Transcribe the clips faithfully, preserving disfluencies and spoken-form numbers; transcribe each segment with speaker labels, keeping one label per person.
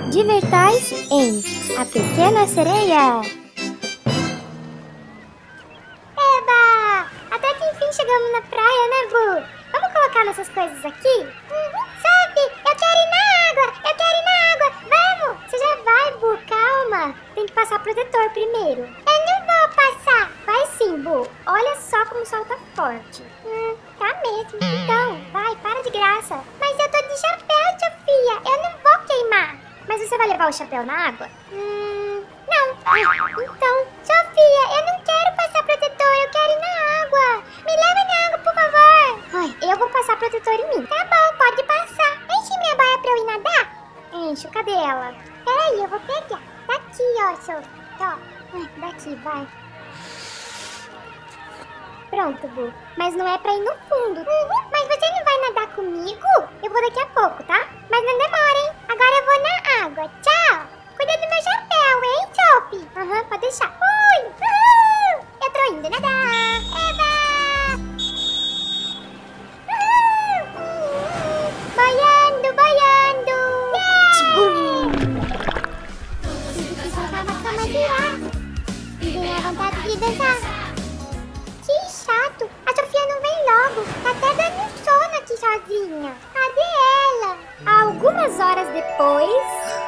Speaker 1: Divirtais em A Pequena Sereia. Eba! Até que enfim chegamos na praia, né, Bu? Vamos colocar nossas coisas aqui? Uhum. Sophie, eu quero ir na água! Eu quero ir na água! Vamos! Você já vai, Bu, calma! Tem que passar protetor primeiro. Eu não vou passar! Vai sim, Bu! Olha só como o sol tá forte. Hum, tá mesmo. Então, vai, para de graça. Mas eu tô de chapéu, Sofia! Eu não vou queimar! Mas você vai levar o chapéu na água? Hum, não. Ah, então, Sofia, eu não quero passar protetor, eu quero ir na água. Me leva na água, por favor. Ai, eu vou passar protetor em mim. Tá bom, pode passar. Enche minha baia pra eu ir nadar? Enche, cadê ela? Peraí, eu vou pegar. Daqui, ó, Sofia. Ó, ai, daqui, vai. Pronto, Bu. Mas não é pra ir no fundo. Uhum. Mas você não vai nadar comigo? Eu vou daqui a pouco, tá? Mas não demora, hein? Agora eu vou na água. Tchau! Cuida do meu chapéu, hein, Sophie? Aham, uhum, pode deixar. Fui! Uhul! Eu tô indo nadar! Eba! Uhul! Uhul! Boiando, boiando! Yeah! Tudo que jogar na cama de ar. Vem a vontade de dançar. Que chato! A Sofia não vem logo. Tá até dando sono aqui sozinha. Cadê ela? Algumas horas depois...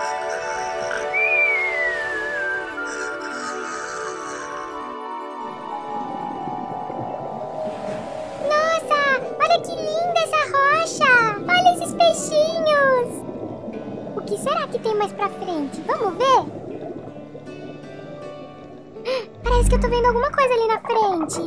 Speaker 1: Nossa! Olha que linda essa rocha! Olha esses peixinhos! O que será que tem mais pra frente? Vamos ver? Parece que eu tô vendo alguma coisa ali na frente.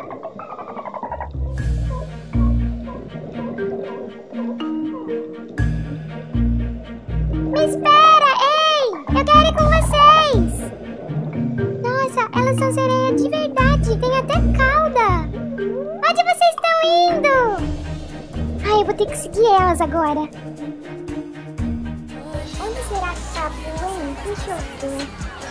Speaker 1: Me espera! Ei! Eu quero ir com vocês! Nossa, elas são sereias de verdade. Tem até cauda. Onde vocês estão indo? Ai, eu vou ter que seguir elas agora. Onde será que tá a Bu, hein? Deixa eu ver.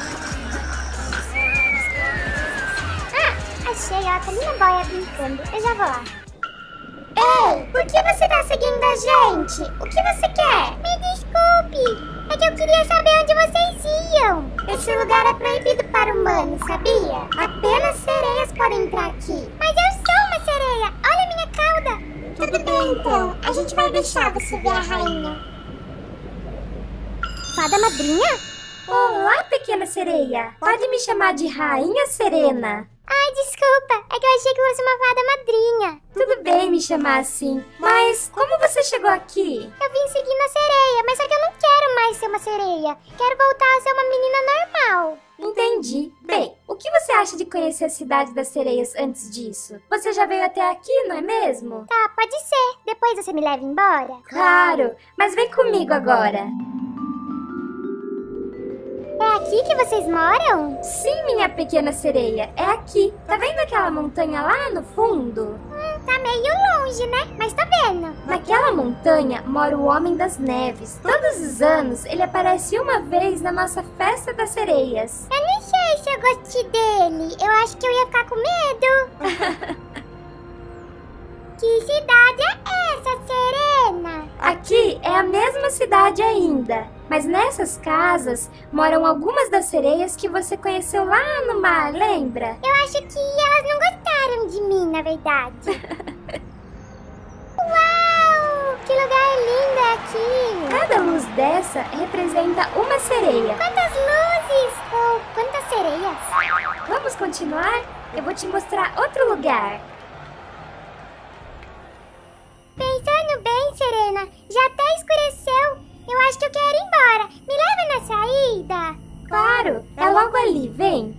Speaker 1: Achei, ó, tá ali na boia brincando. Eu já vou lá. Ei, por que você tá seguindo a gente? O que você quer? Me desculpe. É que eu queria saber onde vocês iam. Esse lugar é proibido para humanos, sabia? Apenas sereias podem entrar aqui. Mas eu sou uma sereia. Olha a minha cauda. Tudo bem, então. A gente vai deixar você ver a rainha. Fada madrinha?
Speaker 2: Olá, pequena sereia. Pode me chamar de Rainha Serena.
Speaker 1: Ai, desculpa. É que eu achei que fosse uma fada madrinha.
Speaker 2: Tudo bem me chamar assim. Mas como você chegou aqui?
Speaker 1: Eu vim seguindo a sereia, mas só que eu não quero mais ser uma sereia. Quero voltar a ser uma menina normal.
Speaker 2: Entendi. Bem, o que você acha de conhecer a cidade das sereias antes disso? Você já veio até aqui, não é mesmo?
Speaker 1: Tá, pode ser. Depois você me leva embora?
Speaker 2: Claro, mas vem comigo agora.
Speaker 1: É aqui que vocês moram?
Speaker 2: Sim, minha pequena sereia, é aqui. Tá vendo aquela montanha lá no fundo?
Speaker 1: Hum, tá meio longe, né? Mas tô vendo.
Speaker 2: Naquela montanha mora o Homem das Neves. Todos os anos ele aparece uma vez na nossa festa das sereias.
Speaker 1: Eu nem sei se eu gostei dele. Eu acho que eu ia ficar com medo. Que cidade é essa, Serena?
Speaker 2: Aqui é a mesma cidade ainda, mas nessas casas moram algumas das sereias que você conheceu lá no mar, lembra?
Speaker 1: Eu acho que elas não gostaram de mim, na verdade. Uau! Que lugar lindo é aqui!
Speaker 2: Cada luz dessa representa uma sereia.
Speaker 1: Quantas luzes! Ou quantas sereias?
Speaker 2: Vamos continuar? Eu vou te mostrar outro lugar.
Speaker 1: Pensando bem, Serena, já até escureceu. Eu acho que eu quero ir embora. Me leva na saída.
Speaker 2: Claro, é logo ali, vem.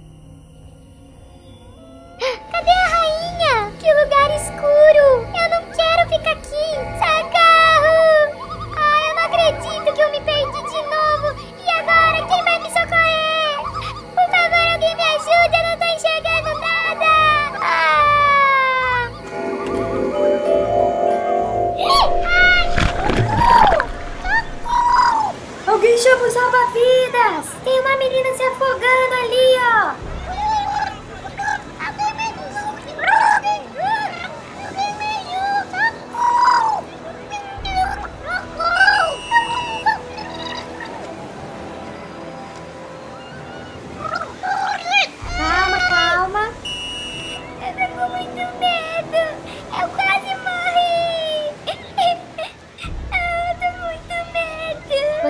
Speaker 1: Cadê a rainha? Que lugar escuro. Eu não quero ficar aqui. Socorro! Ai, eu não acredito que eu me perdi de novo. E agora, quem vai me socorrer? Por favor, alguém me ajude. Eu não tô enxergando nada. Ah!
Speaker 2: Alguém chama o salva-vidas! Tem uma menina se afogando ali, ó!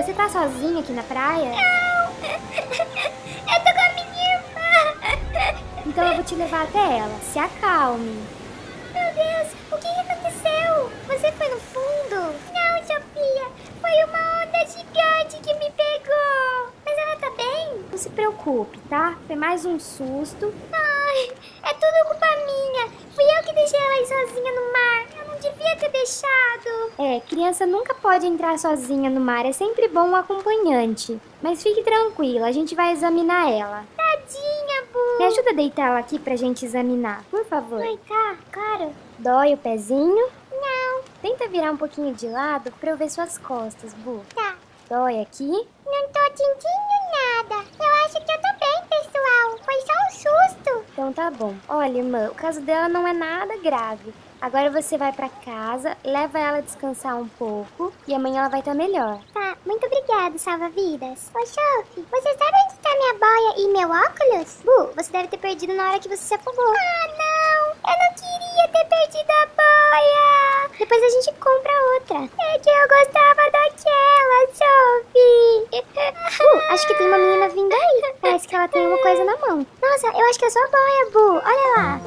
Speaker 1: você tá sozinha aqui na praia? Não! Eu tô com a minha irmã! Então eu vou te levar até ela. Se acalme. Meu Deus, o que aconteceu? Você foi no fundo? Não, Sofia. Foi uma onda gigante que me pegou. Mas ela tá bem? Não se preocupe, tá? Foi mais um susto. Ai, é tudo culpa minha. Fui eu que deixei ela ir sozinha no mar. Eu não devia ter deixado. É, criança nunca pode entrar sozinha no mar. É sempre bom um acompanhante. Mas fique tranquila, a gente vai examinar ela. Tadinha, Bu. Me ajuda a deitar ela aqui pra gente examinar, por favor. Ai, tá, claro. Dói o pezinho? Não. Tenta virar um pouquinho de lado pra eu ver suas costas, Bu. Tá. Dói aqui? Não tô sentindo nada. Eu acho que eu tô bem, pessoal. Foi só um susto. Então tá bom. Olha, irmã, o caso dela não é nada grave. Agora você vai pra casa, leva ela descansar um pouco e amanhã ela vai estar melhor. Tá, muito obrigada, salva-vidas. Ô, Sophie, você sabe onde tá minha boia e meu óculos? Bu, você deve ter perdido na hora que você se afogou. Ah, não! Eu não queria ter perdido a boia! Depois a gente compra outra. É que eu gostava daquela, Sophie. Bu, acho que tem uma menina vindo aí. Parece que ela tem uma coisa na mão. Nossa, eu acho que é sua boia, Bu. Olha lá.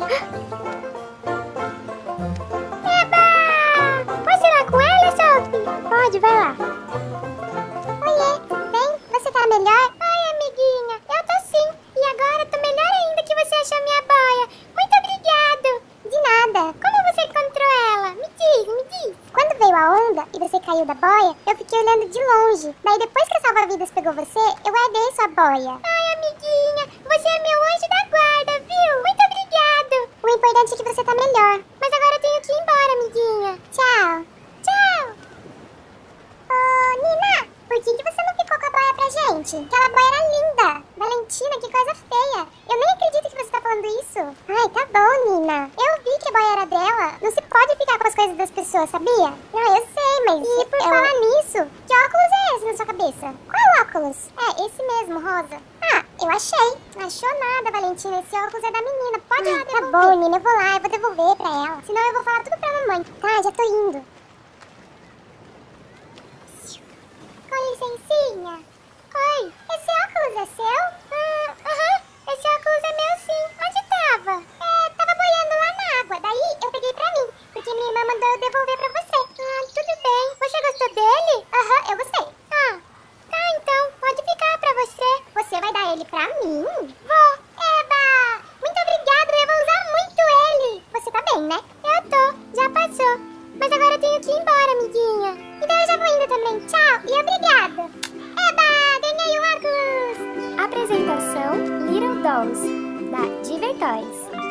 Speaker 1: Posso ir lá com ela, Sophie? Pode, vai lá. Oiê, tudo bem? Você tá melhor? Ai, amiguinha, eu tô sim. E agora tô melhor ainda que você achou minha boia. Muito obrigado. De nada. Como você encontrou ela? Me diz, me diz. Quando veio a onda e você caiu da boia, eu fiquei olhando de longe. Daí depois que a salva-vidas pegou você, eu guardei sua boia. Ai, amiguinha, você é meu anjo da guarda, viu? Muito obrigado. O importante é que você tá melhor. Mas agora eu tenho que ir embora, amiguinha. Tchau. Tchau. Ô, Nina, por que, que você não ficou com a boia pra gente? Aquela boia era linda. Valentina, que coisa feia. Eu nem acredito que você tá falando isso. Ai, tá bom, Nina. Eu vi que a boia era dela. Não se pode ficar com as coisas das pessoas, sabia? Ah, eu sei, mas... E por eu... falar nisso, que óculos é esse na sua cabeça? Qual óculos? É, esse mesmo, rosa. Ah, eu achei. Não achou nada, Valentina. Esse óculos é da menina. Pode ir lá devolver. Tá bom, Nina, eu vou lá. Eu vou devolver pra ela. Senão eu vou falar tudo pra mamãe. Tá, já tô indo. Com licencinha. Oi, esse óculos é seu? Ah, aham. Esse óculos é meu sim. Onde tava? É, tava boiando lá na água. Daí eu peguei pra mim. Porque minha irmã mandou eu devolver pra você. Ah, tudo bem. Você gostou dele? Aham, eu gostei. Ah, tá então. Pode ficar pra você. Você vai dar ele pra mim? Vou. Eba! Muito obrigada, eu vou usar muito ele. Você tá bem, né? Eu tô. Já passou. Mas agora eu tenho que ir embora, amiguinha. Então eu já vou indo também. Tchau e obrigada. Eba! Ganhei o óculos! Apresentação Little Dolls, da Divertoys.